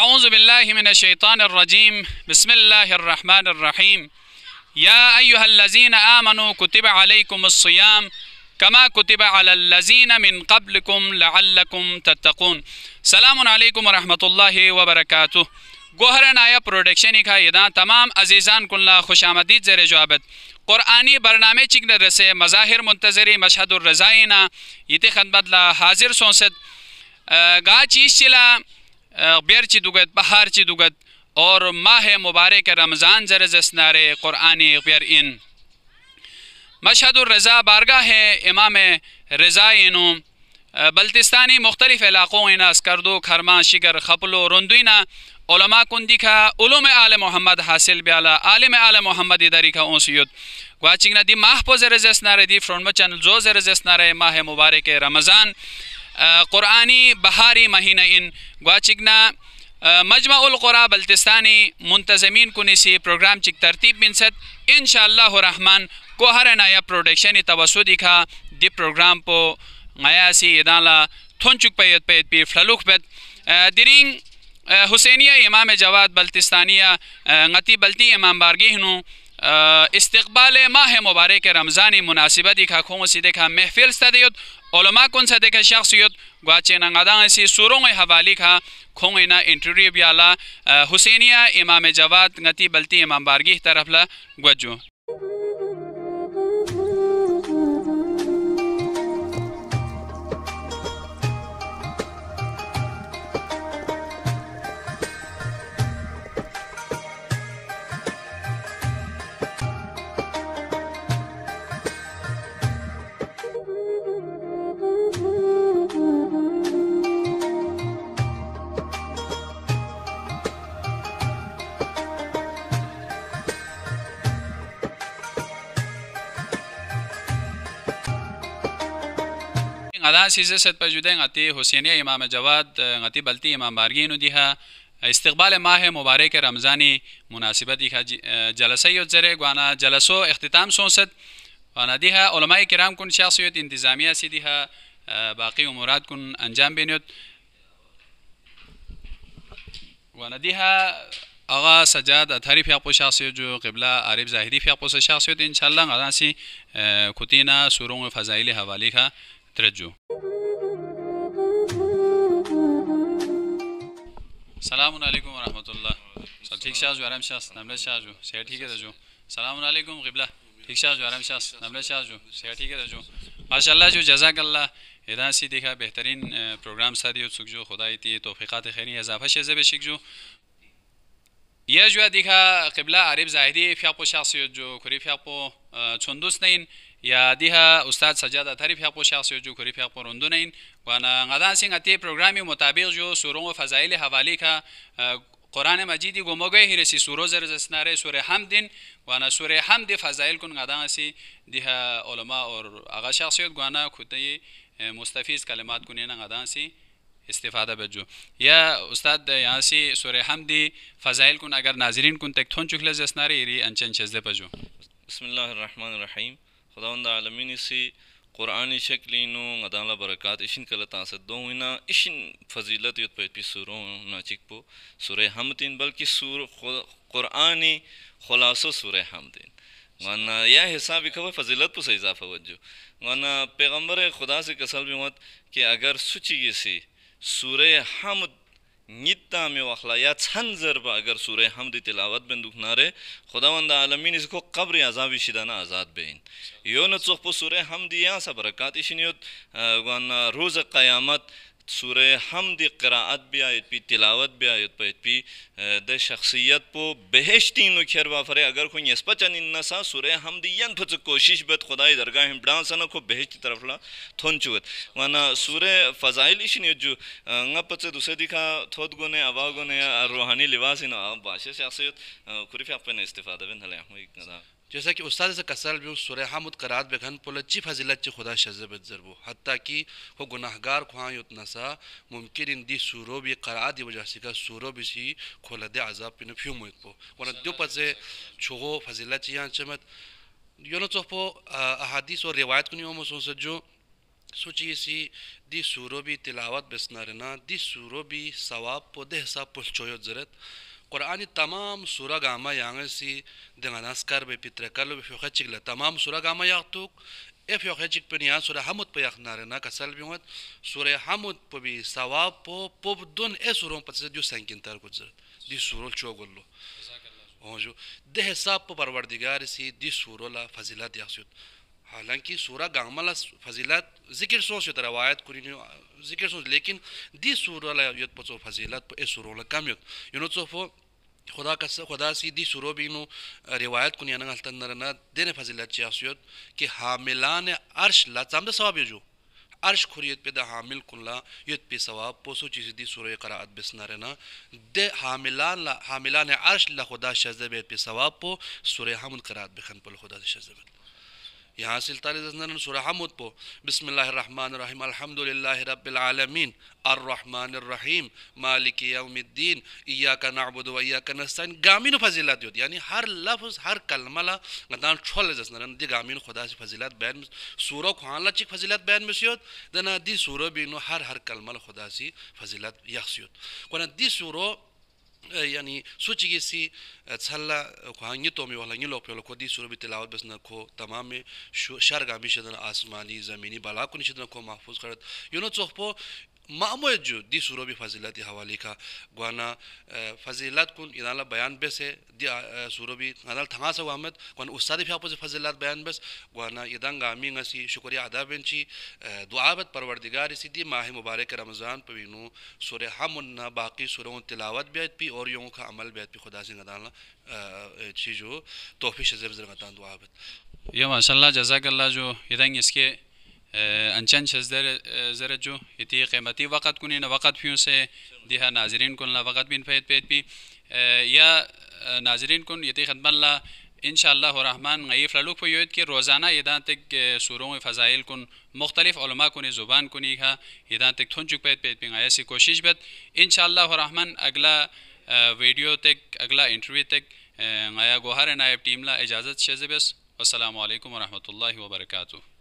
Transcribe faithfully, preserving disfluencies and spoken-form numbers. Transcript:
अऊज़ु बिल्लाहि मिनश्शैतानिर रजीम बिस्मिल्लाहिर रहमानिर रहीम या अय्युहल्लज़ीना आमनू कुतिबा अलैकुमुस्सियाम कमा कुतिबा अलल्लज़ीना मिन क़ब्लिकुम लअल्लकुम तत्तक़ून। सलामुन अलैकुम व रहमतुल्लाहि व बरकातुहू। गोहर नाया प्रोडक्शन का यदा तमाम अजीज़ान कुल्ला खुशामदीद ज़ेर जवाबत क़ुरआनी बरनामे चिकन रसे मज़ाहिर मुंतज़री मशहदुर रज़ाइना यते खदमत ला हाजिर सोंसद गा चीज़ चिला बेर ची दुगत बहार ची दुगत और माह मुबारक रमज़ान ज़रज़स्नारे क़ुरआनी बेर इन मशहदुर रज़ा बारगाह है इमाम रज़ा इनो बल्तिस्तानी मुख्तलिफ इलाक़ों इना अस्करदो खरमा शिगर खपलो रुंदुइना उलमा कुंदी का उलूम आल मोहम्मद हासिल ब्याला आलिम आल मोहम्मद इदारी का ओंसियत वाचिंगना दी माह पो ज़रज़स्नारे दी फ्रोन चैनल जो ज़रज़स्नारे माह मुबारक रमज़ान क़ुरआनी बहारी महीना इन वाचिंगना मजमा उल क़ुरा बल्तिस्तानी मुंतज़मीन कुनिसी प्रोग्राम चिक तरतीब बिनसत इंशाअल्लाह रहमान गोहर नाया प्रोडक्शन तवसुदी का दी प्रोग्राम पो ngayaasi idala thonchuk payet payet pi flaluk bet diring Hussainia Imam Jawad बल्तिस्तानिया ngati balti imam bargih nu इस्तकबाल माह मुबारक रमज़ानी मुनासिबत दिखा खों से देखा महफिल सदियत उलमा कुन से देखा शख्सियत ग्वाचे नंगादा ऐसी सूरों में हवाली का खों इना interview ब्याला Husainiya Imam Jawad ngati balti imam bargih तरफ ला ग्वजो आधा सीज़े सत पर जुदे ngati हुसैनिया इमाम जवाद ngati बल्ती इमाम बारगी नु दिहा इस्तकबाल माह मुबारक रमज़ानी मुनासिबत दिखा जलसा ज़रे ग्वाना जलसो अख्तिताम सोसत वाना दिहा उलमाए किराम कुन शख्सियत इंतज़ामिया सी दिहा बाकी उमूरात कुन अंजाम बेनियत वाना दिहा आगा सजाद अथारी फ़ियाक़ो शख्सियत जो क़िबला आरिफ ज़ाहिरी फ़ियाक़ो से शख्सियत इंशाअल्लाह गदासी खुतीना सूरों फ़ज़ाइल हवाली का तरज्जु। सलामुन अलैकुम व रहमतुल्लाह। सब ठीक शाह जो आराम शाह नमले शाह जो सेहत ठीक है जो सलामुन अलैकुम क़िबला ठीक शाह जो आराम शाह नमले शाह जो सेहत ठीक है जो माशाअल्लाह जो जज़ाकल्लाह इदा सी देखा बेहतरीन प्रोग्राम सादियो सुख जो खुदा इती तौफ़ीक़ात खैरी इज़ाफ़ा शेज़ बेशिक जो यह जो देखा क़िबला आरिफ ज़ाहिदी फ़ियाक़ो शख्सियत जो खुरी फ़ियाक़ो चुंदुस नहीं या दिहा उस्ताद सजाद अथारी फ़ियाक़ो शख्सियत जो खुरी फ़ियाक़ो रुंदु नहीं वाना गदान सिंह अति प्रोग्रामी मुताबिक जो सूरों फ़ज़ाइल हवाली का कुरान मजीदी गुमोगे ही रसी सूरो ज़रज़स्नारे सूर हमदिन वाना सूर हमद फ़ज़ाइल कुन गदान सी दिहा उलमा और आगा शख्सियत गाना खुदी मुस्तफ़ीज़ कलिमात कुने ना गदान सी इस्तिफ़ादा बजो या उस्ताद यहाँ से सूर हमदी फ़ज़ाइल कुन अगर नाज़रीन कुन तक थोन चुखले ज़स्नारे इरी अंचन चज़दे बजो बिस्मिल्लाहिर्रहमानिर्रहीम खुदावंद आलमीन से क़ुरआनी शक्लिनो गदाला बरक़ात इशिन कल तासद दो इना इशिन फजीलत युत पे सूरों ना चिकपो सूरे हमदिन बल्कि सूर क़ुरआनी खुलासो सूरे हमदिन वरना यह हिसाब खबर फजीलत पर से इजाफा वजो वरना पैगम्बर खुदा से कसल भी मत कि अगर सुची से सूरे हमद नित्ता में वखला या छन ज़रबा अगर सूरे हमद तिलावत बिन दुखनारे खुदावंद आलमीन इसको कब्र अज़ाब शिदाना आज़ाद बेन यो न चोख सूरे हमद या सब बरक़ात इशनियत वाना रोज़ क़यामत सूरे हमद क़राअत भी आयत पी तिलावत भी आयत पे पी द शख्सियत पो बेहश्ती नु खैर वाफरे अगर कोई यसपचन इन्नसा सूरे हमद यन फच कोशिश बत खुदाई दरगाह हम डांस न को बेहश्ती तरफ ला थोन चुत वाना सूरे फ़ज़ाइल इशनियत जो ngapce दूसरे दिखा थोद गुने आवाग गुने रूहानी लिबास इन बाशे शख्सियत कुरिफ अपन इस्तिफादा बिन हले हम जैसा कि उस्ताद से कसर भी सूरह हमद करात बेखन पोल ची फजिलत ची खुदा शज़बत ज़रबो हत्ता कि हो गुनाहगार खुआ उतना सा मुमकिन इन दी सूरो भी करात दी वजह से का सूरो भी सी खोला दे अज़ाब पिन फ्यू मुइत पो वरना दो पचे छुगो फजिलत ची यहाँ चमत योनो चोपो अहादीस और रिवायत कुनी ओमो सोच जो सोचिए सी दी सूरो भी तिलावत बेसनारना दी सूरो भी सवाब पो दे हिसाब पुल चोयो जरत कुरानी तमाम सूरा गामा यांगे सी देंगानास्कार बे पित्र कलो बे फखचिगला तमाम सूरा गामा याक्तुक ए फखचिक पनिया सूरा हमद पे याखनारना कसल बिमत सूरा हमद पो भी सवाब पो पोबदुन ए सूरो पतसे जो संकिंतर गुजर दी सूरो चोगलो ओजो दे हिसाब पो परवरदिगार सी दी सूरो ला फजीलत यासुत हालांकि सूरा गामला फजीलत जिक्र सोच यो रवायत कुरिनो जिक्र सोच लेकिन दी सूरा ला यत पचो फजीलत ए सूरो ला कम यत युनो चोफो खुदा का खुदा सी दी सूरो बिनो रिवायत कुनिया न गलतन नरना देने फजीलत चासुत कि हामिलान अर्श ला चामद सवाब यो अर्श खुरियत पे द हामिल कुल्ला यत पे सवाब पोसो चीज दी सूरा qiraat बिसनरना दे हामिलान ला हामिलान अर्श ला खुदा शजबे पे सवाब पो सूरा हमद qiraat बखन पल खुदा शजबे यहाँ सिलतालीस सूरा हमद पो बिस्मिल्लाहिर्रहमानिर्रहीम अल्हम्दुलिल्लाहि रब्बिल आलमीन अर्रहमानिर्रहीम मालिकी यौमिद्दीन इय्याका नअबुदु व इय्याका नस्तईन गामिन फजीलत योत यानी हर लफ्ज हर कलमा ला गदान छोल जसनरन दी गामिन खुदा से फजीलत बयान सूरा खान ला चिक फजीलत बयान मिसियोत दना दी सूरा बिनो हर हर कलमा ला खुदा से फजीलत यखसियोत कोना दी सूरा यानी सोचिए सी छल्ला खांगी तो में वाला यूलो पे को दी सूरह भी तिलावत बस न को तमाम में शरगामी शदन आसमानी ज़मीनी बाला को निशदन को महफूज करत यूनो चोखपो मामूज जो दी सूरह भी फजीलत हवाले का गुआना फजीलत कुन इनाला बयान बस है दी सूरह भी अनल थंगा से अहमद गुआना उस्ताद भी आपस फजीलत बयान बस गुआना इदंग आमी ngasi शुक्रिया अदा बेंची दुआबत परवरदिगार इसी दी माह मुबारक रमज़ान पविनो सूरह हमन ना बाकी सूरहों तिलावत बेत भी और यों का अमल बेत भी खुदा से गदाला चीज़ों तौफीक से ज़र गतान दुआबत या माशाल्लाह जज़ाकल्लाह जो इदंग इसके अंचन शजर ज़रा जो इतनी क़ीमती वक़्त कुनी न वक़्त फियों से दिहा नाजरीन कुन ला वक़्त बिन फैद पेद भी या नाजरीन कुन इतनी खदमत ला इंशाअल्लाह रहमान गई फ़लुक पे योद के रोज़ाना इदान तक सूरों फ़ज़ाइल कुन मुख्तलिफ़ उलमा कुन ज़ुबान कुनी का इदान तक थुन चुक पेद पेद पिंग ऐसी कोशिश बत इंशाअल्लाह रहमान अगला वीडियो तक अगला इंटरव्यू तक गया गोहर नायब टीम ला इजाज़त शेज़बस अस्सलामु अलैकुम व रहमतुल्लाहि व बरकातुहू।